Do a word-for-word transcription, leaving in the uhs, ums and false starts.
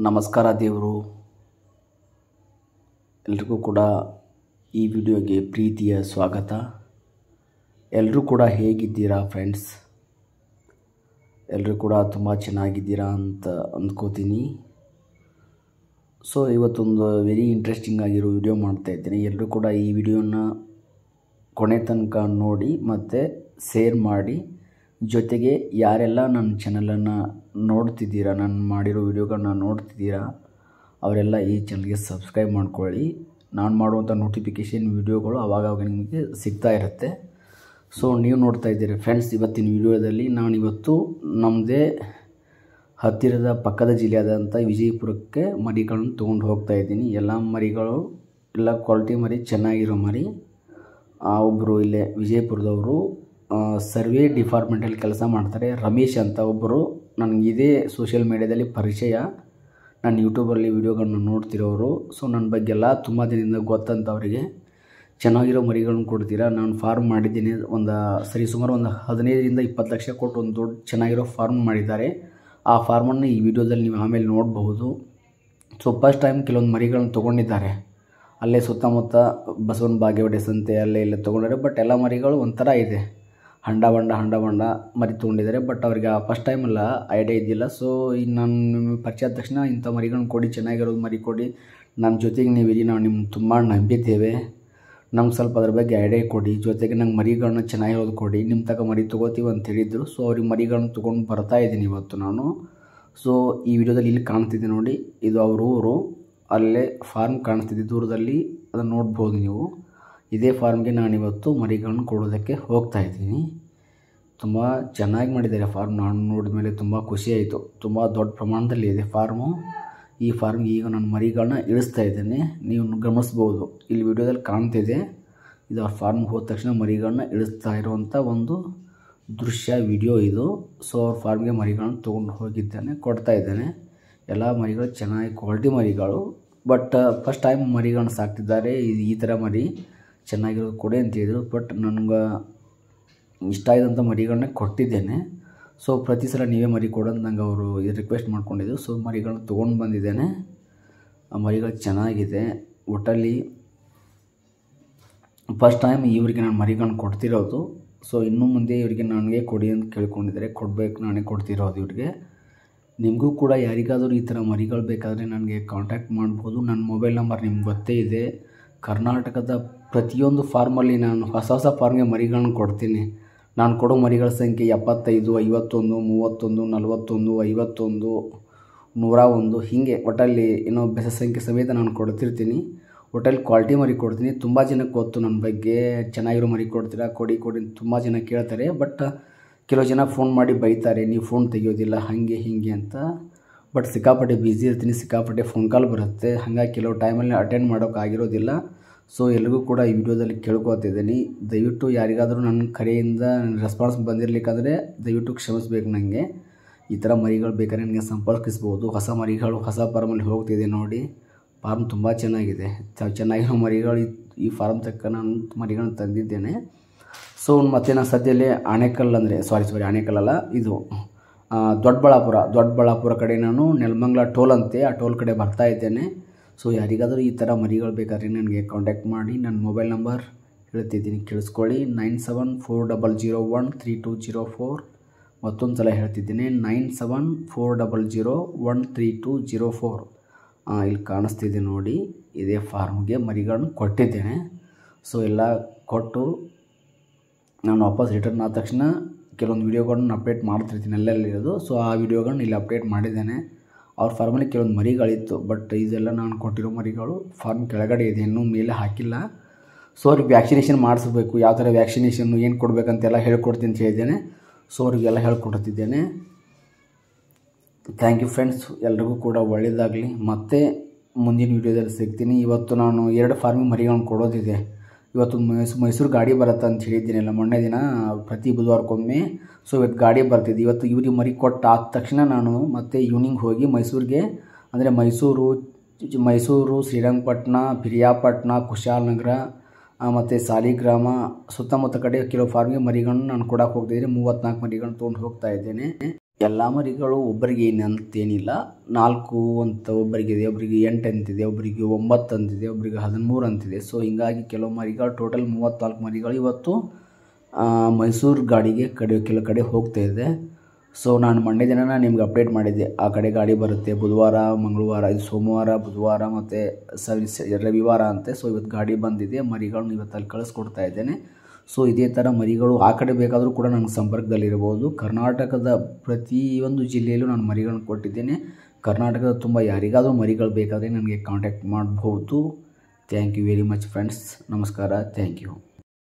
ನಮಸ್ಕಾರ ದೇವರು ಎಲ್ರಿಗೂ ಕೂಡ ಈ ವಿಡಿಯೋಗೆ ಪ್ರೀತಿಯ ಸ್ವಾಗತ. ಎಲ್ಲರೂ ಕೂಡ ಹೇಗಿದ್ದೀರಾ ಫ್ರೆಂಡ್ಸ್? ಎಲ್ಲರೂ ಕೂಡ ತುಂಬ ಚೆನ್ನಾಗಿದ್ದೀರಾ ಅಂತ ಅಂದ್ಕೋತೀನಿ. ಸೊ ಇವತ್ತೊಂದು ವೆರಿ ಇಂಟ್ರೆಸ್ಟಿಂಗ್ ಆಗಿರೋ ವಿಡಿಯೋ ಮಾಡ್ತಾ ಇದ್ದೀನಿ. ಎಲ್ಲರೂ ಕೂಡ ಈ ವಿಡಿಯೋನ ಕೊನೆ ತನಕ ನೋಡಿ ಮತ್ತು ಶೇರ್ ಮಾಡಿ. ಜೊತೆಗೆ ಯಾರೆಲ್ಲ ನನ್ನ ಚಾನಲನ್ನು ನೋಡ್ತಿದ್ದೀರಾ, ನಾನು ಮಾಡಿರೋ ವಿಡಿಯೋಗಳನ್ನ ನೋಡ್ತಿದ್ದೀರಾ, ಅವರೆಲ್ಲ ಈ ಚಾನಲ್ಗೆ ಸಬ್ಸ್ಕ್ರೈಬ್ ಮಾಡ್ಕೊಳ್ಳಿ. ನಾನು ಮಾಡುವಂಥ ನೋಟಿಫಿಕೇಷನ್ ವಿಡಿಯೋಗಳು ಆವಾಗವಾಗ ನಿಮಗೆ ಸಿಗ್ತಾ ಇರುತ್ತೆ. ಸೊ ನೀವು ನೋಡ್ತಾ ಇದ್ದೀರಿ ಫ್ರೆಂಡ್ಸ್, ಇವತ್ತಿನ ವಿಡಿಯೋದಲ್ಲಿ ನಾನಿವತ್ತು ನಮ್ಮದೇ ಹತ್ತಿರದ ಪಕ್ಕದ ಜಿಲ್ಲೆಯಾದಂಥ ವಿಜಯಪುರಕ್ಕೆ ಮರಿಗಳನ್ನು ತೊಗೊಂಡು ಹೋಗ್ತಾ ಇದ್ದೀನಿ. ಎಲ್ಲ ಮರಿಗಳು ಎಲ್ಲ ಕ್ವಾಲಿಟಿ ಮರಿ, ಚೆನ್ನಾಗಿರೋ ಮರಿ. ಒಬ್ಬರು ಇಲ್ಲೇ ವಿಜಯಪುರದವರು ಸರ್ವೆ ಡಿಪಾರ್ಟ್ಮೆಂಟಲ್ಲಿ ಕೆಲಸ ಮಾಡ್ತಾರೆ, ರಮೇಶ್ ಅಂತ ಒಬ್ಬರು. ನನಗೆ ಇದೇ ಸೋಷಿಯಲ್ ಮೀಡ್ಯಾದಲ್ಲಿ ಪರಿಚಯ, ನಾನು ಯೂಟ್ಯೂಬಲ್ಲಿ ವೀಡಿಯೋಗಳನ್ನ ನೋಡ್ತಿರೋರು. ಸೊ ನನ್ನ ಬಗ್ಗೆ ಎಲ್ಲ ತುಂಬ ದಿನದಿಂದ ಗೊತ್ತಂತ ಅವರಿಗೆ. ಚೆನ್ನಾಗಿರೋ ಮರಿಗಳನ್ನ ಕೊಡ್ತೀರಾ? ನಾನು ಫಾರ್ಮ್ ಮಾಡಿದ್ದೀನಿ, ಒಂದು ಸರಿ ಸುಮಾರು ಒಂದು ಹದಿನೈದರಿಂದ ಇಪ್ಪತ್ತು ಲಕ್ಷ ಕೊಟ್ಟು ಒಂದು ದೊಡ್ಡ ಚೆನ್ನಾಗಿರೋ ಫಾರ್ಮ್ ಮಾಡಿದ್ದಾರೆ. ಆ ಫಾರ್ಮನ್ನು ಈ ವಿಡಿಯೋದಲ್ಲಿ ನೀವು ಆಮೇಲೆ ನೋಡಬಹುದು. ಸೊ ಫಸ್ಟ್ ಟೈಮ್ ಕೆಲವೊಂದು ಮರಿಗಳನ್ನ ತೊಗೊಂಡಿದ್ದಾರೆ, ಅಲ್ಲೇ ಸುತ್ತಮುತ್ತ ಬಸವನ ಬಾಗೇವಾಡಿ ಸಂತೆ ಅಲ್ಲೇ ಇಲ್ಲೇ ತೊಗೊಂಡಿದ್ದಾರೆ. ಬಟ್ ಎಲ್ಲ ಮರಿಗಳು ಒಂಥರ ಇದೆ, ಹಂಡ ಬಂಡ ಹಂಡ ಬಂಡ ಮರಿ ತೊಗೊಂಡಿದ್ದಾರೆ. ಬಟ್ ಅವ್ರಿಗೆ ಫಸ್ಟ್ ಟೈಮ್ ಎಲ್ಲ ಐಡಿಯಾ ಇದ್ದಿಲ್ಲ. ಸೊ ಈಗ ನಾನು ನಿಮಗೆ ಪರಿಚಯ ಆದ ತಕ್ಷಣ ಇಂಥ ಮರಿಗಳನ್ನ ಕೊಡಿ, ಚೆನ್ನಾಗಿರೋದು ಮರಿ ಕೊಡಿ, ನಮ್ಮ ಜೊತೆಗೆ ನೀವು ಇರಿ, ನಾವು ನಿಮ್ಗೆ ತುಂಬ ನಂಬಿದ್ದೇವೆ, ನಮ್ಗೆ ಸ್ವಲ್ಪ ಅದ್ರ ಬಗ್ಗೆ ಐಡಿಯಾ ಕೊಡಿ, ಜೊತೆಗೆ ನಂಗೆ ಮರಿಗಳನ್ನ ಚೆನ್ನಾಗಿರೋದು ಕೊಡಿ, ನಿಮ್ಮ ತಗ ಮರಿ ತೊಗೋತೀವಿ ಅಂತ ಹೇಳಿದರು. ಸೊ ಅವ್ರಿಗೆ ಮರಿಗಳನ್ನ ತೊಗೊಂಡು ಬರ್ತಾ ಇದ್ದೀನಿ ಇವತ್ತು ನಾನು. ಸೊ ಈ ವಿಡಿಯೋದಲ್ಲಿ ಇಲ್ಲಿ ಕಾಣ್ತಿದ್ದೆ ನೋಡಿ, ಇದು ಅವ್ರ ಊರು, ಅಲ್ಲೇ ಫಾರ್ಮ್ ಕಾಣಿಸ್ತಿದ್ದೆ ದೂರದಲ್ಲಿ, ಅದನ್ನು ನೋಡ್ಬೋದು ನೀವು. ಇದೇ ಫಾರ್ಮ್ಗೆ ನಾನಿವತ್ತು ಮರಿಗಳನ್ನ ಕೊಡೋದಕ್ಕೆ ಹೋಗ್ತಾ ಇದ್ದೀನಿ. ತುಂಬ ಚೆನ್ನಾಗಿ ಮಾಡಿದ್ದಾರೆ ಫಾರ್ಮ್, ನಾನು ನೋಡಿದ ಮೇಲೆ ತುಂಬ ಖುಷಿಯಾಯಿತು. ತುಂಬ ದೊಡ್ಡ ಪ್ರಮಾಣದಲ್ಲಿ ಇದೆ ಫಾರ್ಮು. ಈ ಫಾರ್ಮ್ಗೆ ಈಗ ನಾನು ಮರಿಗಳನ್ನ ಇಳಿಸ್ತಾ ಇದ್ದೇನೆ, ನೀವು ಗಮನಿಸ್ಬೋದು, ಇಲ್ಲಿ ವಿಡಿಯೋದಲ್ಲಿ ಕಾಣ್ತಿದೆ. ಇದು ಅವ್ರ ಫಾರ್ಮ್ಗೆ ಹೋದ ತಕ್ಷಣ ಮರಿಗಳನ್ನ ಇಳಿಸ್ತಾ ಇರುವಂಥ ಒಂದು ದೃಶ್ಯ ವಿಡಿಯೋ ಇದು. ಸೊ ಅವ್ರ ಫಾರ್ಮ್ಗೆ ಮರಿಗಳನ್ನ ತೊಗೊಂಡು ಹೋಗಿದ್ದೇನೆ, ಕೊಡ್ತಾ ಇದ್ದೇನೆ. ಎಲ್ಲ ಮರಿಗಳು ಚೆನ್ನಾಗಿ ಕ್ವಾಲಿಟಿ ಮರಿಗಳು. ಬಟ್ ಫಸ್ಟ್ ಟೈಮ್ ಮರಿಗಳನ್ನ ಸಾಕ್ತಿದ್ದಾರೆ. ಇದು ಈ ಥರ ಮರಿ ಚೆನ್ನಾಗಿರೋದು ಕೊಡಿ ಅಂತ ಹೇಳಿದರು. ಬಟ್ ನನಗೆ ಇಷ್ಟ ಆಗಿದಂಥ ಮರಿಗಳನ್ನ ಕೊಟ್ಟಿದ್ದೇನೆ. ಸೊ ಪ್ರತಿ ಸಲ ನೀವೇ ಮರಿ ಕೊಡೋದು ನಂಗೆ ಅವರು ರಿಕ್ವೆಸ್ಟ್ ಮಾಡ್ಕೊಂಡಿದ್ದು. ಸೊ ಮರಿಗಳನ್ನ ತೊಗೊಂಡು ಬಂದಿದ್ದೇನೆ. ಆ ಮರಿಗಳು ಚೆನ್ನಾಗಿದೆ. ಒಟ್ಟಲ್ಲಿ ಫಸ್ಟ್ ಟೈಮ್ ಇವರಿಗೆ ನಾನು ಮರಿಗಳನ್ನ ಕೊಡ್ತಿರೋದು. ಸೊ ಇನ್ನು ಮುಂದೆ ಇವರಿಗೆ ನನಗೆ ಕೊಡಿ ಅಂತ ಕೇಳ್ಕೊಂಡಿದ್ದಾರೆ, ಕೊಡಬೇಕು, ನಾನೇ ಕೊಡ್ತಿರೋದು ಇವ್ರಿಗೆ. ನಿಮಗೂ ಕೂಡ ಯಾರಿಗಾದರೂ ಈ ಥರ ಮರಿಗಳು ಬೇಕಾದರೆ ನನಗೆ ಕಾಂಟ್ಯಾಕ್ಟ್ ಮಾಡ್ಬೋದು. ನನ್ನ ಮೊಬೈಲ್ ನಂಬರ್ ನಿಮ್ಗೆ ಗೊತ್ತೇ ಇದೆ. ಕರ್ನಾಟಕದ ಪ್ರತಿಯೊಂದು ಫಾರ್ಮಲ್ಲಿ ನಾನು ಹೊಸ ಹೊಸ ಫಾರ್ಮ್ಗೆ ಮರಿಗಳನ್ನ ಕೊಡ್ತೀನಿ. ನಾನು ಕೊಡೋ ಮರಿಗಳ ಸಂಖ್ಯೆ ಎಪ್ಪತ್ತೈದು, ಐವತ್ತೊಂದು, ಮೂವತ್ತೊಂದು, ನಲವತ್ತೊಂದು, ಐವತ್ತೊಂದು, ನೂರ ಒಂದು, ಹೀಗೆ ಒಟ್ಟಲ್ಲಿ ಏನೋ ಬೆಸ ಸಂಖ್ಯೆ ಸಮೇತ ನಾನು ಕೊಡ್ತಿರ್ತೀನಿ. ಒಟ್ಟಲ್ಲಿ ಕ್ವಾಲಿಟಿ ಮರಿ ಕೊಡ್ತೀನಿ. ತುಂಬ ಜನಕ್ಕೆ ಗೊತ್ತು ನನ್ನ ಬಗ್ಗೆ, ಚೆನ್ನಾಗಿರೋ ಮರಿ ಕೊಡ್ತೀರಾ, ಕೊಡಿ ಕೊಡಿ ತುಂಬ ಜನ ಕೇಳ್ತಾರೆ. ಬಟ್ ಕೆಲವು ಜನ ಫೋನ್ ಮಾಡಿ ಬೈತಾರೆ, ನೀವು ಫೋನ್ ತೆಗಿಯೋದಿಲ್ಲ ಹಾಗೆ ಹೀಗೆ ಅಂತ. ಬಟ್ ಸಿಕ್ಕಾಪಟ್ಟೆ ಬ್ಯುಸಿ ಇರ್ತೀನಿ, ಸಿಕ್ಕಾಪಟ್ಟೆ ಫೋನ್ ಕಾಲ್ ಬರುತ್ತೆ, ಹಾಗಾಗಿ ಕೆಲವು ಟೈಮಲ್ಲಿ ಅಟೆಂಡ್ ಮಾಡೋಕ್ಕಾಗಿರೋದಿಲ್ಲ. ಸೊ ಎಲ್ರಿಗೂ ಕೂಡ ಈ ವಿಡಿಯೋದಲ್ಲಿ ಕೇಳ್ಕೊತಿದ್ದೀನಿ, ದಯವಿಟ್ಟು ಯಾರಿಗಾದರೂ ನನ್ನ ಕರೆಯಿಂದ ರೆಸ್ಪಾನ್ಸ್ ಬಂದಿರಲಿಕ್ಕಾದರೆ ದಯವಿಟ್ಟು ಕ್ಷಮಿಸಬೇಕು. ನನಗೆ ಈ ಥರ ಮರಿಗಳು ಬೇಕಾದ್ರೆ ನನಗೆ ಸಂಪರ್ಕಿಸ್ಬೋದು. ಹೊಸ ಮರಿಗಳು ಹೊಸ ಫಾರ್ಮಲ್ಲಿ ಹೋಗ್ತಿದೆ ನೋಡಿ. ಫಾರ್ಮ್ ತುಂಬ ಚೆನ್ನಾಗಿದೆ, ಚೆನ್ನಾಗಿರೋ ಮರಿಗಳು ಈ ಫಾರ್ಮ್ ತಕ್ಕ ನಾನು ಮರಿಗಳನ್ನ ತಂದಿದ್ದೇನೆ. ಸೊ ಮತ್ತು ನಾನು ಸದ್ಯಲ್ಲೇ ಆಣೆಕಲ್ ಅಂದರೆ ಸಾರಿ ಸಾರಿ ಆಣೆಕಲ್ಲಲ್ಲ, ಇದು ದೊಡ್ಡಬಳ್ಳಾಪುರ ದೊಡ್ಡಬಳ್ಳಾಪುರ ಕಡೆ ನಾನು ನೆಲಮಂಗಲ ಟೋಲ್ ಅಂತೆ, ಆ ಟೋಲ್ ಕಡೆ ಬರ್ತಾ ಇದ್ದೇನೆ. ಸೊ ಯಾರಿಗಾದರೂ ಈ ಥರ ಮರಿಗಳು ಬೇಕಾದ್ರೆ ನನಗೆ ಕಾಂಟ್ಯಾಕ್ಟ್ ಮಾಡಿ. ನನ್ನ ಮೊಬೈಲ್ ನಂಬರ್ ಹೇಳ್ತಿದ್ದೀನಿ, ಕೇಳಿಸ್ಕೊಳ್ಳಿ. Nine seven four double zero one three two zero four. ಮತ್ತೊಂದು ಸಲ ಹೇಳ್ತಿದ್ದೀನಿ, nine seven four double zero one three two zero four. ಇಲ್ಲಿ ಕಾಣಿಸ್ತಿದೆ ನೋಡಿ, ಇದೇ ಫಾರ್ಮ್ಗೆ ಮರಿಗಳನ್ನ ಕೊಟ್ಟಿದ್ದೇನೆ. ಸೊ ಎಲ್ಲ ಕೊಟ್ಟು ನಾನು ವಾಪಸ್ ರಿಟರ್ನ್ ಆದ ತಕ್ಷಣ ಕೆಲವೊಂದು ವೀಡಿಯೋಗಳನ್ನ ಅಪ್ಡೇಟ್ ಮಾಡ್ತಿರ್ತೀನಿ ಅಲ್ಲೆಲ್ಲಿರೋದು. ಸೊ ಆ ವೀಡಿಯೋಗಳನ್ನ ಇಲ್ಲಿ ಅಪ್ಡೇಟ್ ಮಾಡಿದ್ದೇನೆ. ಅವ್ರ ಫಾರ್ಮಲ್ಲಿ ಕೆಲವೊಂದು ಮರಿಗಳಿತ್ತು, ಬಟ್ ಇದೆಲ್ಲ ನಾನು ಕೊಟ್ಟಿರೋ ಮರಿಗಳು ಫಾರ್ಮ್ ಕೆಳಗಡೆ ಇದೆ, ಇನ್ನೂ ಮೇಲೆ ಹಾಕಿಲ್ಲ. ಸೊ ಅವ್ರಿಗೆ ವ್ಯಾಕ್ಸಿನೇಷನ್ ಮಾಡಿಸ್ಬೇಕು, ಯಾವ ಥರ ವ್ಯಾಕ್ಸಿನೇಷನ್ನು ಏನು ಕೊಡಬೇಕಂತೆಲ್ಲ ಹೇಳ್ಕೊಡ್ತೀನಿ ಅಂತ ಹೇಳಿದ್ದೇನೆ. ಸೊ ಅವರಿಗೆಲ್ಲ ಹೇಳ್ಕೊಡ್ತಿದ್ದೇನೆ. ಥ್ಯಾಂಕ್ ಯು ಫ್ರೆಂಡ್ಸ್, ಎಲ್ರಿಗೂ ಕೂಡ ಒಳ್ಳೆಯದಾಗಲಿ. ಮತ್ತೆ ಮುಂದಿನ ವೀಡಿಯೋದಲ್ಲಿ ಸಿಗ್ತೀನಿ. ಇವತ್ತು ನಾನು ಎರಡು ಫಾರ್ಮಿಗೆ ಮರಿಗಳನ್ನ ಕೊಡೋದಿದೆ. ಇವತ್ತು ಮೈಸೂರು ಮೈಸೂರು ಗಾಡಿ ಬರುತ್ತೆ ಅಂತ ಹೇಳಿದ್ದೀನಲ್ಲ ಮೊನ್ನೆ ದಿನ, ಪ್ರತಿ ಬುಧವಾರಕ್ಕೊಮ್ಮೆ. ಸೊ ಇವತ್ತು ಗಾಡಿ ಬರ್ತಿದ್ದೆ. ಇವತ್ತು ಇವ್ರಿಗೆ ಮರಿ ಕೊಟ್ಟು ಆದ ತಕ್ಷಣ ನಾನು ಮತ್ತೆ ಈವ್ನಿಂಗ್ ಹೋಗಿ ಮೈಸೂರಿಗೆ, ಅಂದರೆ ಮೈಸೂರು ಮೈಸೂರು ಶ್ರೀರಂಗಪಟ್ಟಣ, ಪಿರಿಯಾಪಟ್ಟಣ, ಕುಶಾಲನಗರ ಮತ್ತು ಸಾಲಿಗ್ರಾಮ ಸುತ್ತಮುತ್ತ ಕಡೆ ಕೆಲವು ಫಾರ್ಮಿಗೆ ಮರಿಗಳನ್ನ ನಾನು ಕೊಡಕ್ಕೆ ಹೋಗ್ತಿದ್ದೀನಿ. ಮೂವತ್ತ್ನಾಲ್ಕು ಮರಿಗಳನ್ನ ತೊಗೊಂಡು ಹೋಗ್ತಾ ಇದ್ದೇನೆ. ಎಲ್ಲ ಮರಿಗಳು ಒಬ್ಬರಿಗೆ ಏನು ಅಂತೇನಿಲ್ಲ, ನಾಲ್ಕು ಅಂತ ಒಬ್ಬರಿಗಿದೆ, ಒಬ್ಬರಿಗೆ ಎಂಟು ಅಂತಿದೆ, ಒಬ್ಬರಿಗೆ ಒಂಬತ್ತು ಅಂತಿದೆ, ಒಬ್ಬರಿಗೆ ಹದಿಮೂರು ಅಂತಿದೆ. ಸೊ ಹೀಗಾಗಿ ಕೆಲವು ಮರಿಗಳು ಟೋಟಲ್ ಮೂವತ್ತ್ನಾಲ್ಕು ಮರಿಗಳು ಇವತ್ತು ಮೈಸೂರು ಗಾಡಿಗೆ ಕಡೆ ಕೆಲವು ಕಡೆ ಹೋಗ್ತಾ ಇದೆ. ಸೊ ನಾನು ಮಂಡ್ಯ ದಿನ ನಿಮ್ಗೆ ಅಪ್ಡೇಟ್ ಮಾಡಿದ್ದೆ, ಆ ಕಡೆ ಗಾಡಿ ಬರುತ್ತೆ ಬುಧವಾರ, ಮಂಗಳವಾರ, ಇದು ಸೋಮವಾರ, ಬುಧವಾರ ಮತ್ತು ಸರ್ವಿಸ್ ರವಿವಾರ ಅಂತೆ. ಸೊ ಇವತ್ತು ಗಾಡಿ ಬಂದಿದೆ, ಮರಿಗಳನ್ನ ಇವತ್ತು ಅಲ್ಲಿ ಕಳಿಸ್ಕೊಡ್ತಾ ಇದ್ದೇನೆ. ಸೊ ಇದೇ ಥರ ಮರಿಗಳು ಆ ಕಡೆ ಬೇಕಾದರೂ ಕೂಡ ನನಗೆ ಸಂಪರ್ಕದಲ್ಲಿರಬಹುದು. ಕರ್ನಾಟಕದ ಪ್ರತಿಯೊಂದು ಜಿಲ್ಲೆಯಲ್ಲೂ ನಾನು ಮರಿಗಳನ್ನು ಕೊಟ್ಟಿದ್ದೇನೆ. ಕರ್ನಾಟಕದ ತುಂಬ ಯಾರಿಗಾದರೂ ಮರಿಗಳು ಬೇಕಾದರೆ ನನಗೆ ಕಾಂಟ್ಯಾಕ್ಟ್ ಮಾಡಬಹುದು. Thank you very much friends. ನಮಸ್ಕಾರ. Thank you.